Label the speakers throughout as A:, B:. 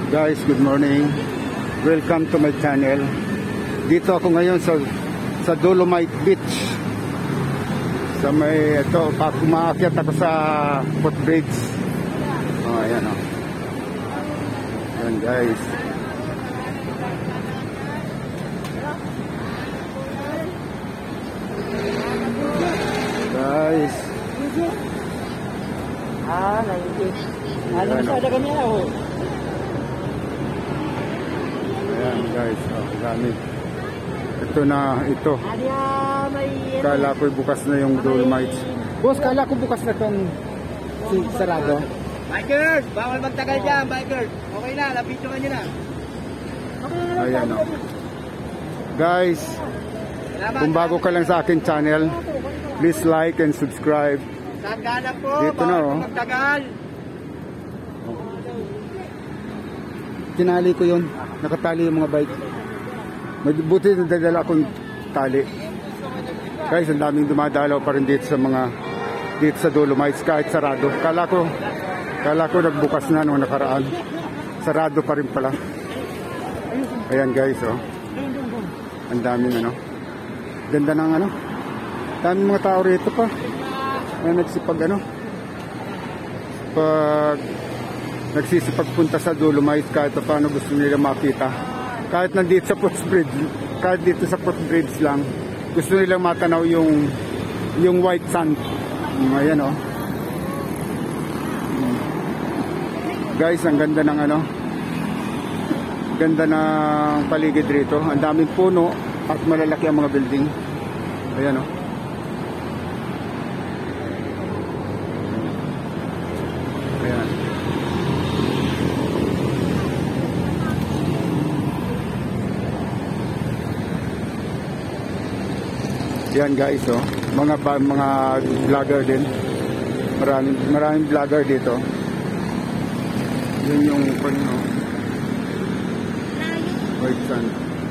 A: Guys, good morning. Welcome to my channel. Dito ako ngayon sa Dolomite Beach. Sa may ito, umaakyat ako sa footbridge. Oh, ayan oh. Ayan guys. Guys.
B: Alam sa dagan niya oh.
A: Ayan guys, oh, gamit. Ito na, ito. Kala ko bukas na yung Dolomite. Boss, kala ko bukas na itong sarado.
B: Bikers, bawal magtagal dyan, bikers. Okay na, lapitukan nyo na.
A: Ayan o. Guys, kung bago ka lang sa akin channel, please like and subscribe.
B: Saan po,
A: dito na o.
B: Magtagal.
A: Tinali ko yun. Nakatali yung mga bike. Buti na dadala akong tali. Guys, ang daming dumadalaw pa rin dito sa Dolomites kahit sarado. Kala ko nagbukas na nung nakaraan. Sarado pa rin pala. Ayan guys, oh. Ang daming ano. Ganda ng ano. Daming mga tao rito pa. Ayan, nagsisipagpunta sa Dolomite kahit paano gusto nila makita. Kahit nandito sa footbridge, kahit dito sa footbridge lang, gusto nilang matanaw yung white sand. Ayan oh. Guys, ang ganda ng ano. Ganda ng paligid rito. Ang daming puno at malalaki ang mga building. Ayan oh. Ayan. Yan guys oh, mga vlogger din. Maraming vlogger dito. Yun yung ano, white sand.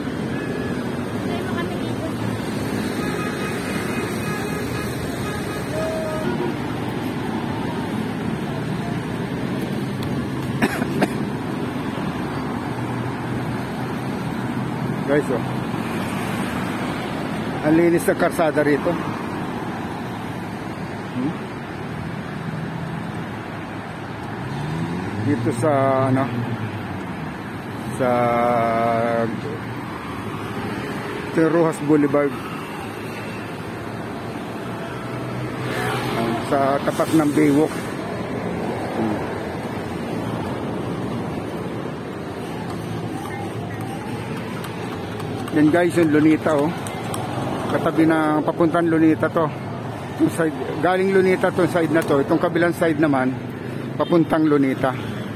A: Guys oh, ang linis ng karsada rito. Dito sa ano, sa Rojas Boulevard, sa tapat ng Baywalk. Yan guys, yung Luneta oh. Katabi na papuntang Luneta to. Side, galing Luneta to side na to. Itong kabilang side naman papuntang Luneta.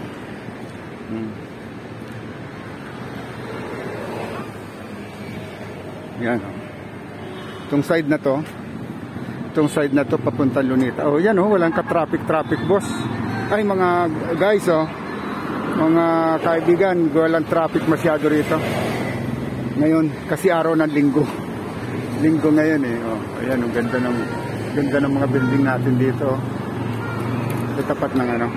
A: Yan. Itong side na to. Itong side na to papuntang Luneta. Oh, yan oh, walang ka-traffic boss. Ay mga guys oh. Mga kaibigan, walang traffic masyado rito. Ngayon kasi araw ng linggo ngayon eh. Oh, ayan, ang ganda ng mga building natin dito. Sa tapat ng ano.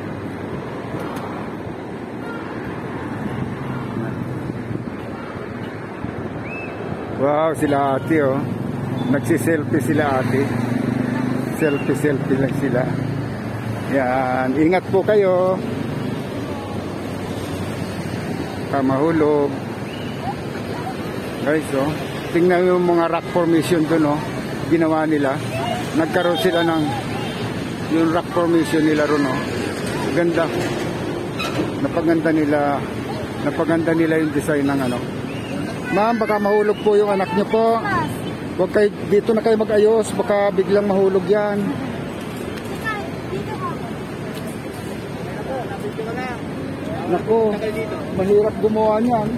A: Wow, sila ate oh. Nagsi-selfie sila ate. Selfie lang sila. Yan, ingat po kayo. Kamahulog. Guys oh. Tingnan yung mga rock formation doon oh. Ginawa nila. Nagkaroon sila ng yung rock formation nila ron oh. Ganda. Napaganda nila yung design ng ano. Ma'am, baka mahulog po yung anak niyo po. Huwag kayo, dito na kayo mag-ayos. Baka biglang mahulog yan. Naku, mahirap gumawa niyan.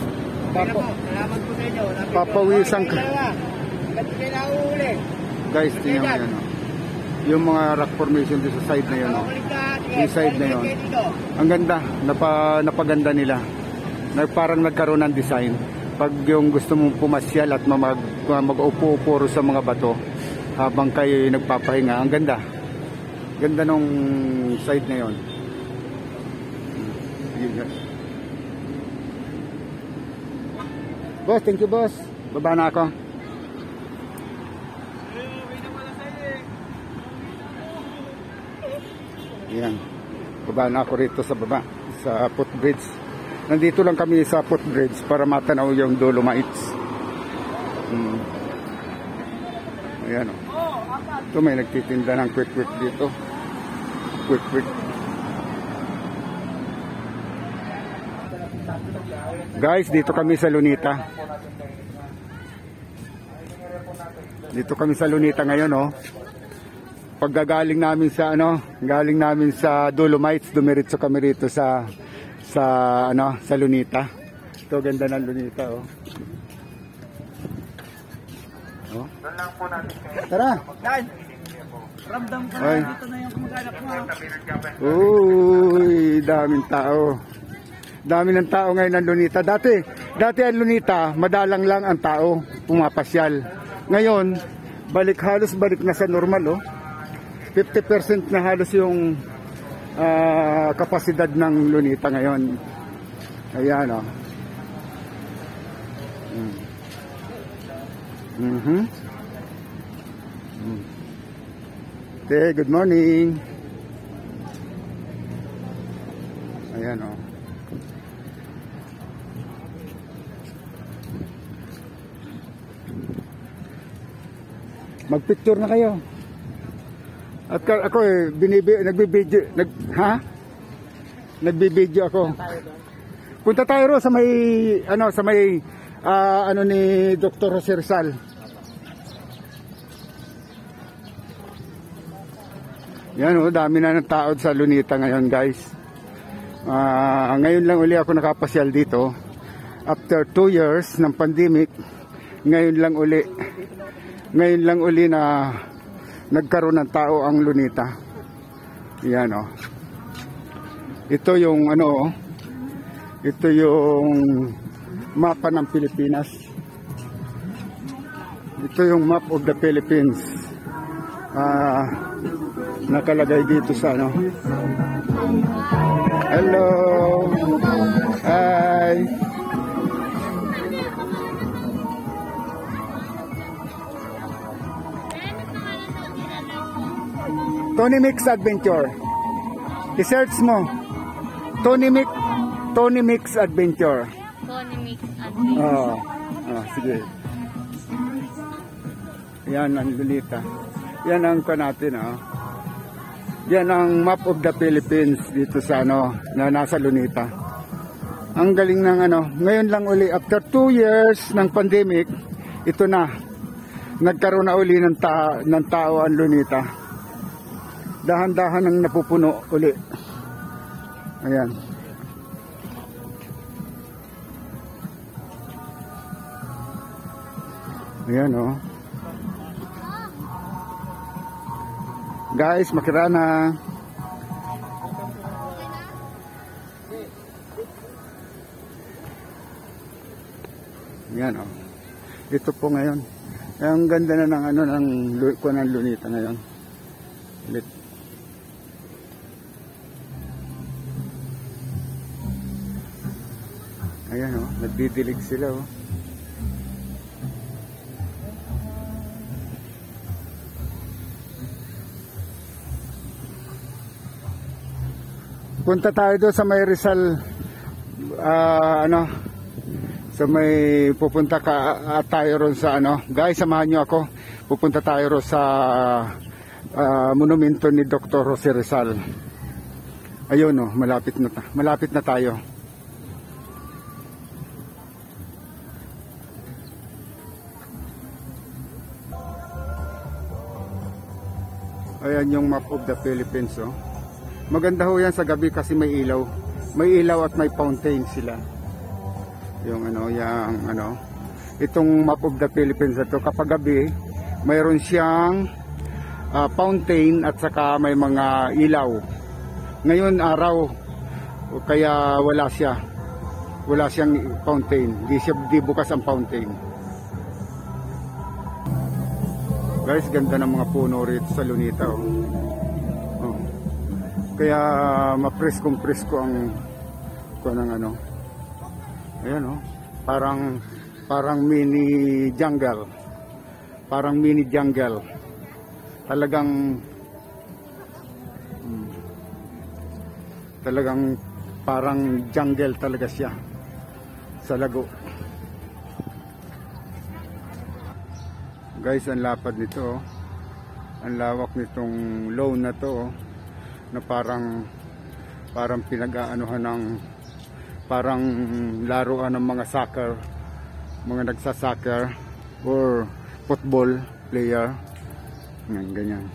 A: Papawisan ka. Guys, tingnan mo yan oh. Yung mga rock formation dito sa side na yun oh. Yung side na yun. Ang ganda, napaganda nila. Parang nagkaroon ng design. Pag yung gusto mong pumasyal at mag-upo-upuro sa mga bato habang kayo nagpapahinga, ang ganda. Ganda nung side na yon. Yun. Boss, thank you boss. Baba na ako. Yan. Baba na ako rito sa baba, sa footbridge. Nandito lang kami sa footbridge para matanaw yung Dolomites. Ayan o. Ito may nagtitinda ng quick dito. Quick. Guys, dito kami sa Luneta. Dito kami sa Luneta ngayon oh. Paggagaling namin sa galing namin sa Dolomites, dumiretso kami rito sa Luneta. Ito ganda ng Luneta oh. Oh. Tara.
B: Ramdam ko na dito na yung kumagana ko.
A: Uy, daming tao. Dami ng tao ngayon ng Luneta. Dati ang Luneta, madalang lang ang tao pumapasyal. Ngayon, halos balik na sa normal oh. 50% na halos yung kapasidad ng Luneta ngayon. Ayan oh. Okay, good morning. Ayan oh. Magpicture na kayo. At ako nagbibideo ako. Punta tayo ro sa may ni Dr. Rizal. Yan oh, dami na ng tao sa Luneta ngayon, guys. Ngayon lang uli ako nakapasyal dito. After 2 years ng pandemic, ngayon lang uli na nagkaroon ng tao ang Luneta. Yan oh. Ito yung ito yung mapa ng Pilipinas. Ito yung map of the Philippines. Nakalagay dito sa Hello. Hi. Tony Mix Adventure. I-search mo. Tony Mix Adventure.
C: Tony Mix Adventure.
A: Sige. Yan ang Luneta. Yan ang natin Yan ang map of the Philippines dito sa na nasa Luneta. Ang galing ng ngayon lang uli after 2 years ng pandemic, ito na. Nagkaroon na uli ng tao ang Luneta. Dahan-dahan ang napupuno uli. Ayan. Ayan oh. Guys, makirana. Ayan oh. Ito po ngayon. Ang ganda na ng Luneta ngayon. Ulit. Ayan oh, nagdidilig sila oh. Punta tayo doon sa may Rizal sa may pupunta tayo ron sa guys, samahan nyo ako. Pupunta tayo ron sa monumento ni Dr. Rizal. Ayun oh, malapit na tayo. Ayan yung map of the Philippines oh. Maganda ho yan sa gabi kasi may ilaw. May ilaw at may fountain sila. Yung itong map of the Philippines ito kapag gabi, mayroon siyang fountain at saka may mga ilaw. Ngayon araw kaya wala siyang fountain. Di bukas ang fountain. Guys, ganda ng mga puno rito sa Luneta oh. Kaya mapreskong-presko ang ko ng ano. Ayan oh. Parang mini jungle. Parang mini jungle. Talagang parang jungle talaga siya sa Lago. Guys, ang lapad nito oh. Ang lawak nitong lawn na to oh, na parang pinag-aanuhan ng parang laruan ng mga soccer, mga nagsa-soccer or football player. Ganyan.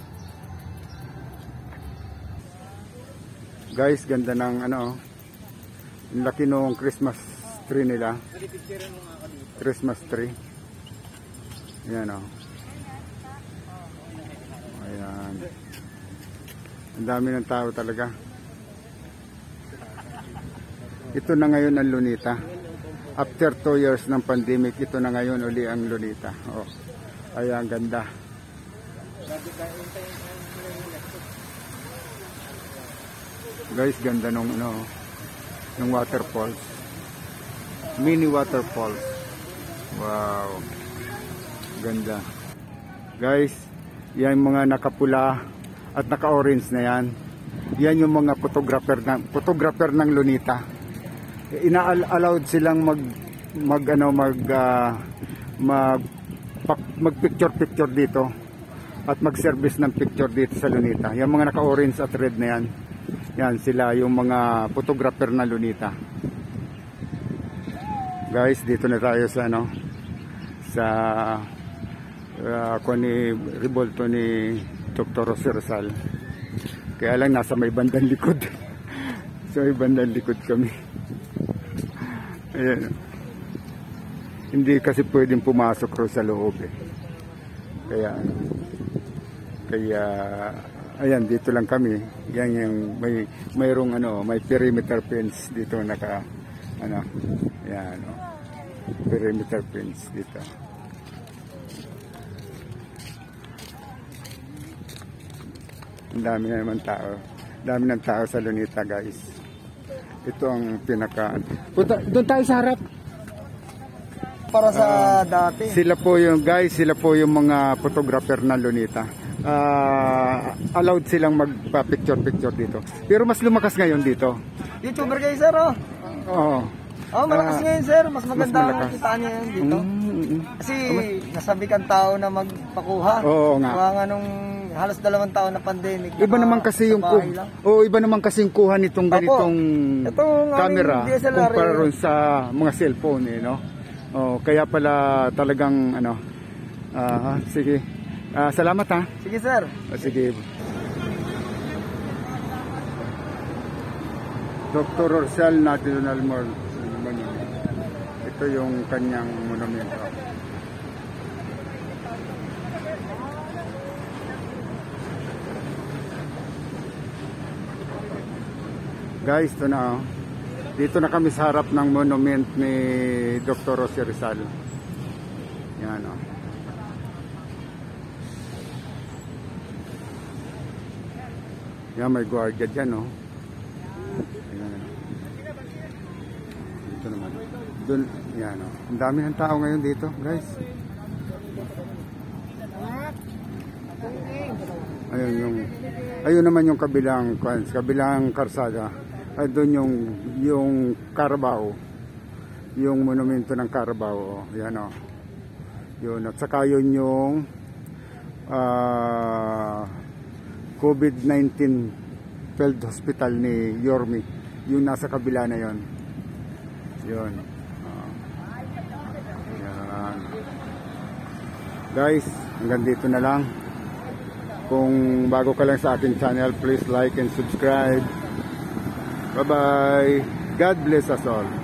A: Guys, ganda ng ano, ang laki nung Christmas tree nila. Christmas tree. Ayan o. Ayan. Ang dami ng tao talaga. Ito na ngayon ang Luneta. After 2 years ng pandemic, ito na ngayon uli ang Luneta. Oh. Ayan, ganda. Guys, ganda nung ano, ng waterfalls. Mini waterfalls. Wow. Ganda. Guys, yan mga nakapula at naka-orange na yan. Yan yung mga photographer ng Luneta. Ina-allowed silang mag-picture dito at mag-service ng picture dito sa Luneta. Yung mga naka-orange at red na yan. Yan sila yung mga photographer na Luneta. Guys, dito na tayo sa ano, sa ni Revolto ni Dr. Rizal. Kaya lang nasa may bandang likod. So may bandang likod kami. Ayan. Hindi kasi pwedeng pumasok ro sa loob eh. Kaya ayan, dito lang kami. Yan yung mayroong ano, may perimeter fence dito naka ano. Ayan, oh. Perimeter fence dito. Ang dami na naman tao. Dami ng tao sa Luneta, guys. Ito ang pinaka... Doon tayo sa harap.
B: Para sa dati.
A: Sila po yung guys, sila po yung mga photographer ng Luneta. Allowed silang magpa-picture dito. Pero mas lumakas ngayon dito.
B: YouTuber kayo, sir, oh.
A: Oo.
B: Oh, malakas ngayon, sir. Mas maganda
A: mas
B: ang kita niya yan dito. Kasi nasabi kang tao na magpakuha.
A: Oo nga.
B: Kaya nga nung halos 2 taon na pandemic.
A: Iba naman kasi yung iba naman kasi yung kuha nitong ganitong camera kumpara ron sa mga cellphone eh, no? Oh, kaya pala talagang ano. Sige. Salamat ha.
B: Sige, sir.
A: Sige. Dr. Rizal National Monument. Ito yung kanyang monumento. Guys, ito na oh. Dito na kami sa harap ng monument ni Dr. Rizal. Yan oh. Yan, may guardia dyan oh. Ayan. Dito naman. Doon, yan oh. Ang dami ng tao ngayon dito, guys. Ayun naman yung kabilang karsada. Ay doon yung Carabao. Yung monumento ng Carabao, oh. Yan oh. Yun at saka yun yung COVID-19 field hospital ni Yormi. Yung nasa kabila na yon. Yun. Yan. Guys, hanggang dito na lang. Kung bago ka lang sa aking channel, please like and subscribe. Bye-bye. God bless us all.